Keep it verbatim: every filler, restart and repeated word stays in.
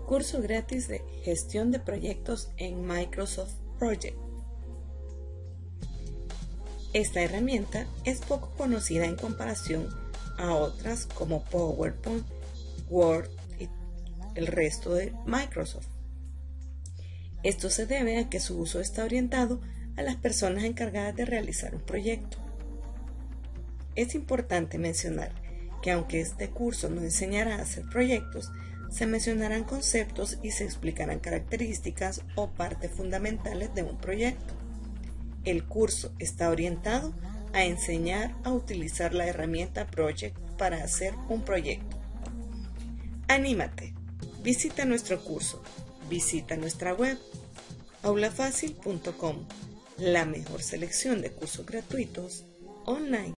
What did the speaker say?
Curso gratis de gestión de proyectos en Microsoft Project. Esta herramienta es poco conocida en comparación a otras como PowerPoint, Word y el resto de Microsoft. Esto se debe a que su uso está orientado a las personas encargadas de realizar un proyecto. Es importante mencionar que aunque este curso no enseñará a hacer proyectos, se mencionarán conceptos y se explicarán características o partes fundamentales de un proyecto. El curso está orientado a enseñar a utilizar la herramienta Project para hacer un proyecto. ¡Anímate! Visita nuestro curso, visita nuestra web aula fácil punto com, la mejor selección de cursos gratuitos online.